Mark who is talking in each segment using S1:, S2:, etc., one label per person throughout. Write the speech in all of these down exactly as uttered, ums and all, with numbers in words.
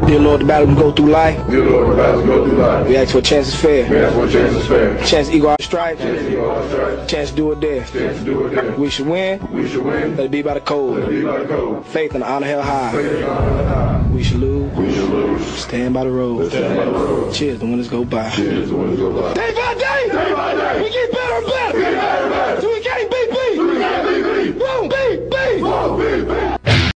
S1: Dear Lord, the battle we go through life.
S2: Dear Lord, the battle we go through life.
S1: We ask for a chance is fair.
S2: We ask for a chance is fair.
S1: Chance to equal our stripes.
S2: Chance to equal our stripes.
S1: Chance to do it there.
S2: Chance to do it there.
S1: We should win.
S2: We should win.
S1: Let it be by the code.
S2: Let it be by the code.
S1: Faith and honor held high.
S2: Faith and honor held high.
S1: We should lose.
S2: We should lose.
S1: Stand by the road.
S2: Stand by the road.
S1: Cheers, the winners go by.
S2: Cheers, the winners go by.
S1: Day by day.
S2: Day by day.
S1: We get better and better.
S2: We get better and better.
S1: So we can't beat beat.
S2: So we can't beat beat.
S1: Won't beat beat.
S2: Won't beat beat.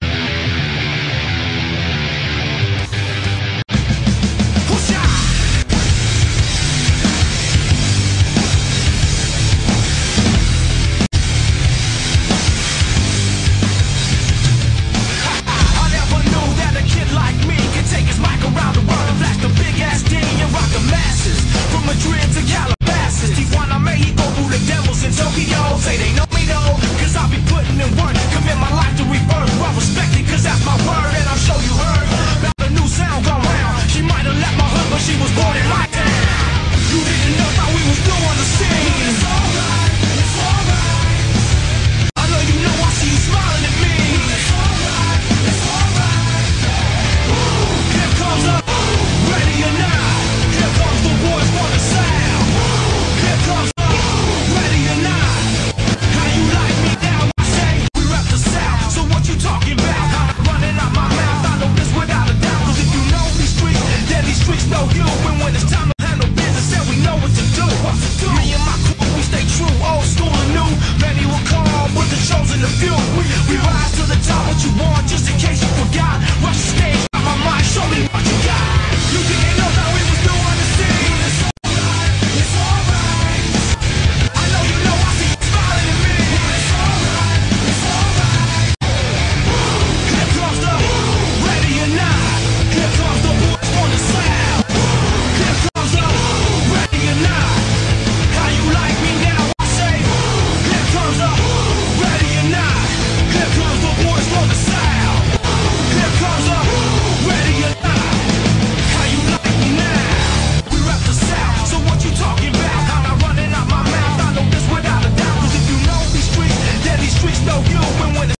S3: Madrid to Calabasas, Tijuana, Mexico, through the devils in Tokyo. Say they know me though, cause I be putting in work. Commit my life to rebirth, well respected, cause that's my word. And I'm sure you heard about a new sound going round. She might have left my hood, but she was born in my town. You didn't know how we was doing the scene. It's alright, it's alright. I know you know I see you smiling at me. It's alright, it's alright. Here comes up, ready or not. Here comes the boys for the sound. Here comes the ready or not. How you like me now? I say we rep the South. So what you talking about? I'm running out my mouth. I know this without a doubt. Cause if you know these streets, then these streets know you. And when it's time to handle business, then we know what to do. What to do. Me and my crew, we stay true. Old school and new. Many will come, but the chosen the few. We, we rise to the top. What you want, just in case you forgot. Rush the stage, out my mind. Show me what you got. You didn't know that we was doing the scene. It's alright, it's alright. I know you know I see you smiling at me. It's alright, it's alright. Here comes the ready or not. Here comes the boys from the South. Here comes the ready or not. How you like me now? I say. Here comes the ready or not. Here comes the boys from the South. Here comes the ready or not. How you like me now? We rep the South. So what you talking about? I'm not running out my mouth. I know this without a doubt. Cause if you know these streets, then these streets know you. And when it's